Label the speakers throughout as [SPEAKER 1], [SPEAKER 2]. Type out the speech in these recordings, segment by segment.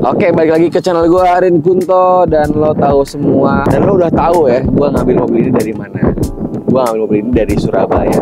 [SPEAKER 1] Oke, balik lagi ke channel gue Arin Kunto. Dan lo tahu semua, dan lo udah tahu ya, gue ngambil mobil ini dari mana. Gue ngambil mobil ini dari Surabaya.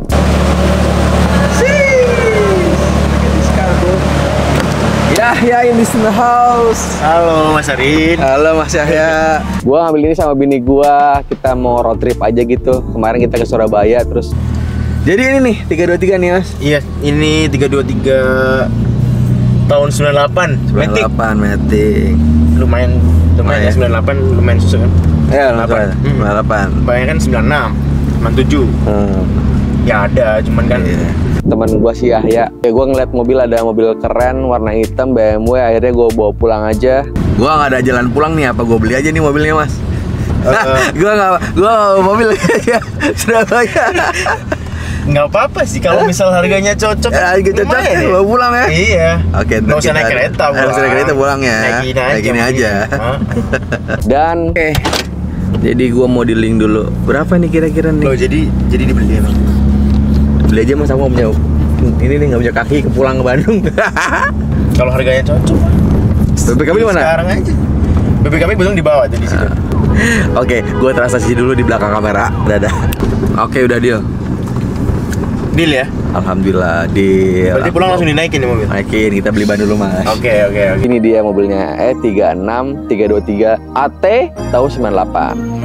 [SPEAKER 1] Yahya in the house.
[SPEAKER 2] Halo Mas Arin.
[SPEAKER 1] Halo Mas Yahya. Gue ngambil ini sama bini gue. Kita mau road trip aja gitu. Kemarin kita ke Surabaya terus. Jadi ini nih 323 nih Mas.
[SPEAKER 2] Iya, ini 323 tahun 98.
[SPEAKER 1] 98 Matic.
[SPEAKER 2] Lumayan ya 98 lumayan susah kan?
[SPEAKER 1] Ya, 98.
[SPEAKER 2] Banyak kan 96, 97. Ya ada, cuman kan
[SPEAKER 1] teman gua si Yahya, gua ngeliat mobil, ada mobil keren warna hitam BMW, akhirnya gua bawa pulang aja. Gua nggak ada jalan pulang nih, apa gua beli aja nih mobilnya Mas? Gua nggak bawa mobil aja Surabaya.
[SPEAKER 2] Nggak apa-apa sih kalau misal harganya cocok.
[SPEAKER 1] Ya, cocok
[SPEAKER 2] ya.
[SPEAKER 1] bawa pulang ya.
[SPEAKER 2] Iya.
[SPEAKER 1] Oke,
[SPEAKER 2] nggak usah naik kereta pulang.
[SPEAKER 1] Nggak usah naik kereta pulang ya.
[SPEAKER 2] Naik gini aja.
[SPEAKER 1] Dan jadi gua mau di link dulu. Berapa nih kira-kira nih?
[SPEAKER 2] Loh, jadi dibeli emang.
[SPEAKER 1] Beli aja Mas, aku nggak punya ini nih, nggak punya kaki ke pulang ke Bandung.
[SPEAKER 2] Kalau harganya cocok
[SPEAKER 1] BBKB di mana?
[SPEAKER 2] Sekarang aja. BBKB belum dibawa tuh di situ.
[SPEAKER 1] Oke, gue transaksi dulu di belakang kamera. Dadah. Oke, udah deal.
[SPEAKER 2] Deal ya?
[SPEAKER 1] Alhamdulillah deal.
[SPEAKER 2] Berarti pulang langsung dinaikin nih mobil?
[SPEAKER 1] Naikin, kita beli ban dulu Mas.
[SPEAKER 2] Oke.
[SPEAKER 1] Ini dia mobilnya E36 323 AT tahun 98.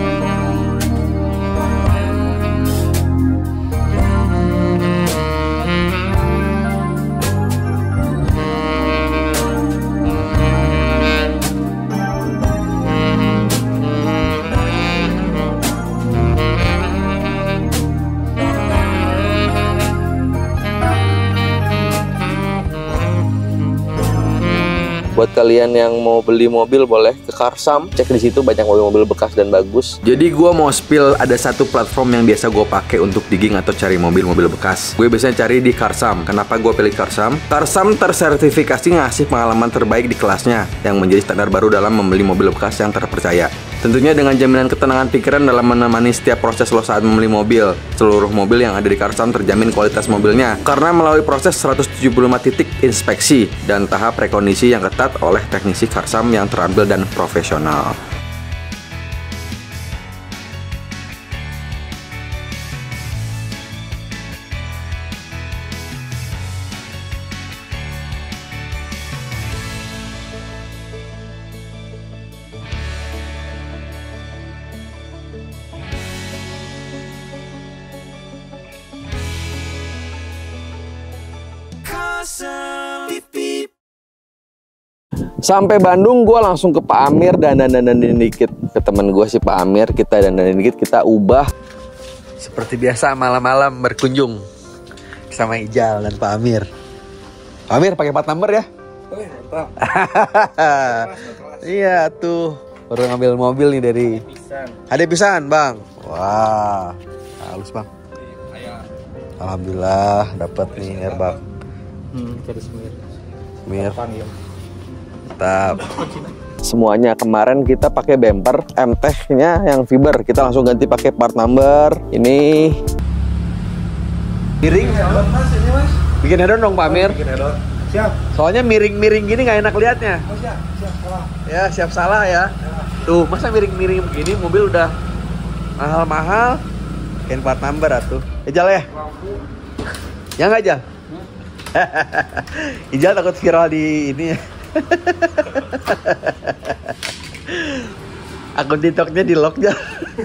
[SPEAKER 1] Buat kalian yang mau beli mobil boleh ke Karsam, cek di situ banyak mobil-mobil bekas dan bagus. Jadi gue mau spill, ada satu platform yang biasa gue pakai untuk digging atau cari mobil-mobil bekas. Gue biasanya cari di Karsam. Kenapa gue pilih Karsam? Karsam tersertifikasi ngasih pengalaman terbaik di kelasnya, yang menjadi standar baru dalam membeli mobil bekas yang terpercaya. Tentunya dengan jaminan ketenangan pikiran dalam menemani setiap proses lo saat membeli mobil. Seluruh mobil yang ada di Karsam terjamin kualitas mobilnya karena melalui proses 175 titik inspeksi dan tahap rekondisi yang ketat oleh teknisi Karsam yang terampil dan profesional. Sampai Bandung, gue langsung ke Pak Amir dan dikit ke temen gue si Pak Amir. Kita dan dikit, kita ubah seperti biasa malam-malam berkunjung sama Ijal dan Pak Amir. Pak Amir pakai plat number ya? Mantap. Iya tuh, baru ngambil mobil nih dari Hade Pisan Bang. Wah, halus Bang. Alhamdulillah dapat nih airbag. Mir. Mantap. Semuanya kemarin kita pakai bumper MTech-nya yang fiber, kita langsung ganti pakai part number. Ini miring Mas, ini Mas. Bikin hedon dong Pak Amir. Bikin hedon. Siap. Soalnya miring-miring gini nggak enak liatnya. Oh, siap salah. Ya, siap salah ya. Tuh, masa miring-miring begini mobil udah mahal-mahal. Bikin part number atuh. Ijal ya? Ya nggak Ijal? Ijal takut viral di ini ya. Akun TikToknya di lock aja.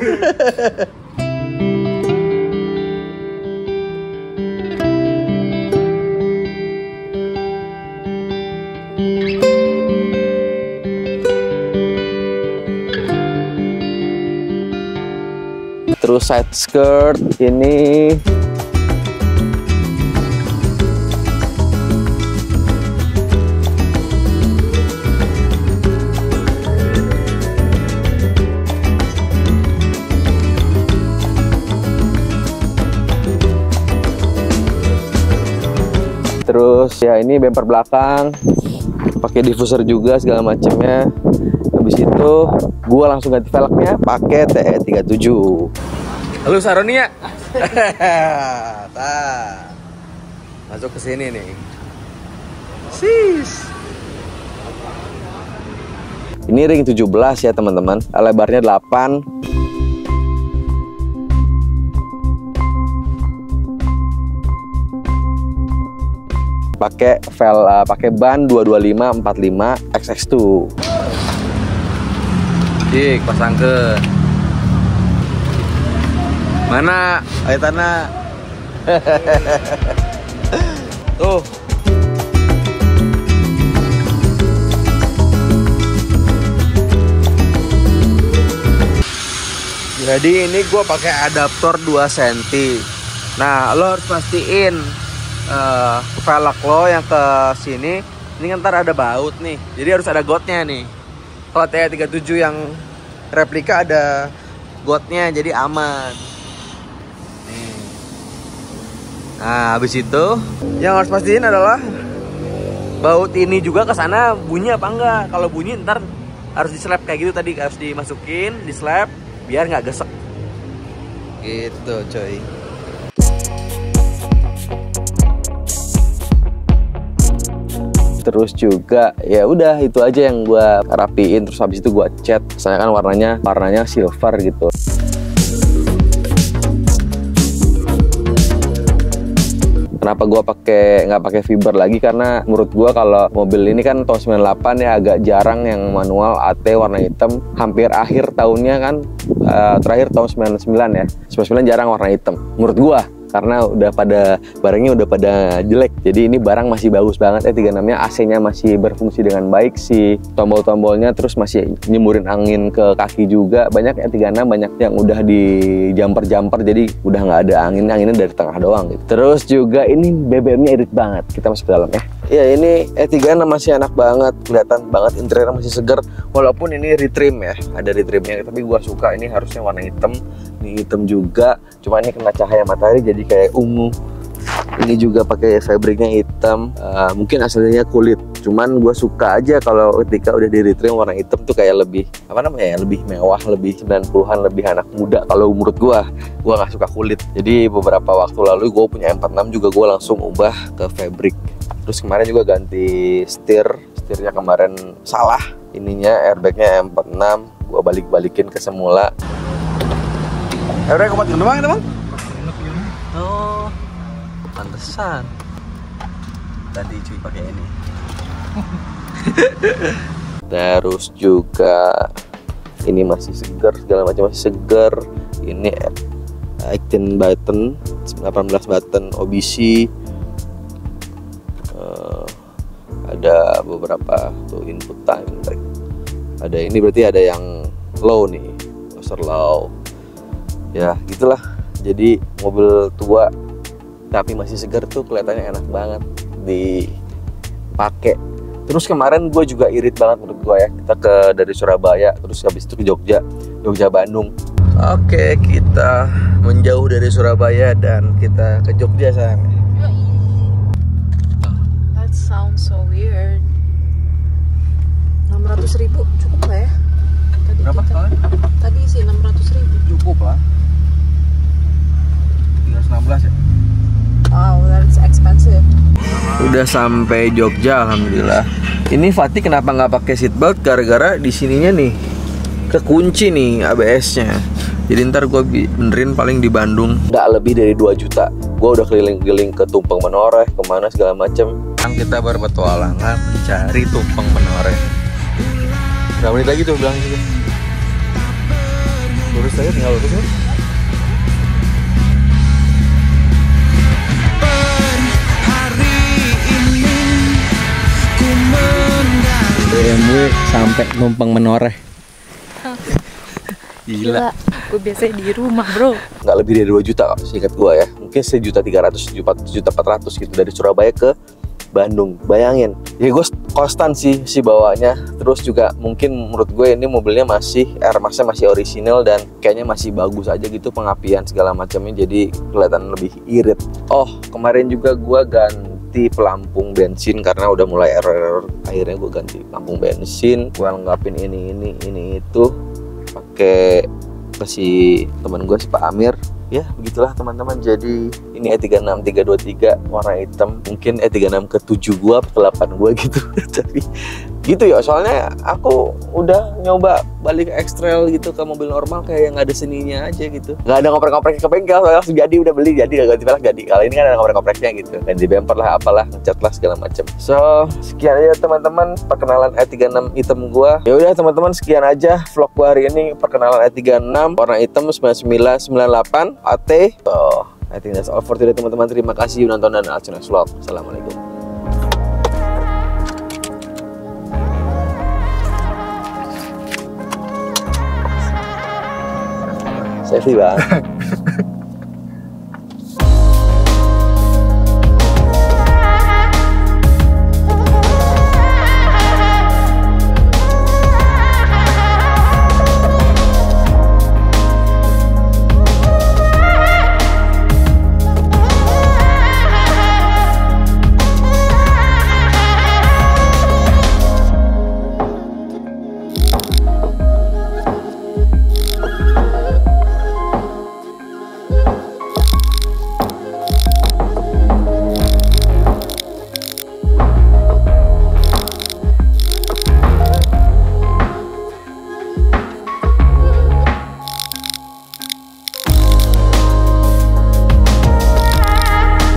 [SPEAKER 1] Terus side skirt ini terus ya, ini bumper belakang pakai diffuser juga segala macamnya. Habis itu gua langsung ganti velgnya pakai TE37. Halo Saronia. Masuk ke sini nih. Sis. Ini ring 17 ya teman-teman, lebarnya 8. Pakai ban 225 45 XX2. Dik, pasang ke mana? Ayo tanah. Tuh. Jadi ini gue pakai adaptor 2 cm. Nah, lo harus pastiin velg lo yang ke sini ini ntar ada baut nih. Jadi harus ada gotnya nih. Kalau TE37 yang replika ada gotnya, jadi aman. Nih. Nah, habis itu yang harus pastiin adalah baut ini juga ke sana bunyi apa enggak. Kalau bunyi ntar harus dislap kayak gitu tadi, harus dimasukin, dislap biar nggak gesek. Gitu, coy. Terus juga ya udah itu aja yang gue rapiin, terus habis itu gue cat. Soalnya kan warnanya silver gitu. Kenapa gue nggak pakai fiber lagi? Karena menurut gue kalau mobil ini kan tahun 98 ya, agak jarang yang manual AT warna hitam. Hampir akhir tahunnya kan, terakhir tahun 99 ya. 99 jarang warna hitam menurut gue. Karena barangnya udah pada jelek. Jadi ini barang masih bagus banget. E36-nya AC-nya masih berfungsi dengan baik sih. Tombol-tombolnya terus masih nyemurin angin ke kaki juga. Banyak E36 banyak yang udah di jumper-jumper, jadi udah nggak ada anginnya dari tengah doang gitu. Terus juga ini BBM-nya irit banget. Kita masuk ke dalam ya. Ya ini E36 masih enak banget, kelihatan banget interiornya masih segar. Walaupun ini retrim ya, ada retrimnya, tapi gua suka ini harusnya warna hitam. Ini hitam juga, cuma ini kena cahaya matahari jadi kayak ungu. Ini juga pakai fabriknya hitam, mungkin aslinya kulit. Cuman gue suka aja kalau ketika udah di retrim warna hitam tuh kayak lebih lebih mewah, lebih 90-an, lebih anak muda. Kalau menurut gue nggak suka kulit. Jadi beberapa waktu lalu gue punya M46 juga gue langsung ubah ke fabrik. Terus kemarin juga ganti setirnya kemarin salah ininya, airbagnya M46 gue balikin ke semula. Airbag kuat doang itu bang? Oh, pantesan tadi cuy pakai ini. Terus juga ini masih segar, segala macam masih segar. Ini 18 button, 18 button OBC. Ada beberapa tuh input time. Ada ini berarti ada yang low nih, buzzer low. Ya gitulah. Jadi mobil tua tapi masih segar tuh kelihatannya enak banget dipakai. Terus kemarin gue juga irit banget menurut gue ya. Kita dari Surabaya, terus habis itu ke Jogja Bandung. Oke, kita menjauh dari Surabaya dan kita ke Jogja sayang.
[SPEAKER 3] That sounds so weird. 600.000 cukup nggak ya?
[SPEAKER 1] Berapa kalian?
[SPEAKER 3] Tadi sih 600.000.
[SPEAKER 1] Cukup lah. 316 ya.
[SPEAKER 3] Wow, that's expensive.
[SPEAKER 1] Udah sampai Jogja alhamdulillah. Ini Fatih kenapa nggak pakai seatbelt? Gara-gara di sininya nih kekunci nih ABS-nya. Jadi ntar gue benerin paling di Bandung. Nggak lebih dari 2 juta. Gue udah keliling-keliling ke Tumpeng Menoreh, kemana segala macem. Sekarang kita berpetualangan mencari Tumpeng Menoreh. Berapa menit lagi tuh bilang gitu? Lurus aja, tinggal lurus kan? BMW sampai Tumpeng Menoreh. Gila.
[SPEAKER 3] Gue biasanya di rumah bro.
[SPEAKER 1] Nggak lebih dari 2 juta seingat gue ya. Mungkin 1.300.000, 1.400.000 gitu dari Surabaya ke Bandung. Bayangin. Ya gue konstan sih bawanya. Terus juga mungkin menurut gue ini mobilnya masih Airmax-nya masih orisinal dan kayaknya masih bagus aja gitu pengapian segala macamnya. Jadi kelihatan lebih irit. Oh, kemarin juga gue ganti pelampung bensin karena udah mulai error. Akhirnya gue ganti pelampung bensin. Gue lengkapin ini itu. Pakai kasih teman gue si Pak Amir. Ya begitulah teman-teman. Jadi ini E36 323 warna hitam. Mungkin E36 ke-7 gue, ke-8 gue gitu. Tapi gitu ya, soalnya aku udah nyoba balik ke X-Trail gitu ke mobil normal kayak yang nggak ada seninya aja gitu. Nggak ada ngoprek-ngoprek ke bengkel, langsung jadi udah beli jadi nggak ganti velg jadi. Kalau ini kan ada ngoprek-ngopreknya gitu, ganti bumper lah apalah, ngecat lah segala macem. So sekian aja teman-teman perkenalan E36 hitam gua. Ya udah teman-teman, sekian aja vlog gua hari ini, perkenalan E36 warna hitam 9998 AT. So I think that's all for today teman-teman. Terima kasih udah nonton dan Alcon Vlog. Assalamualaikum. Safety bang.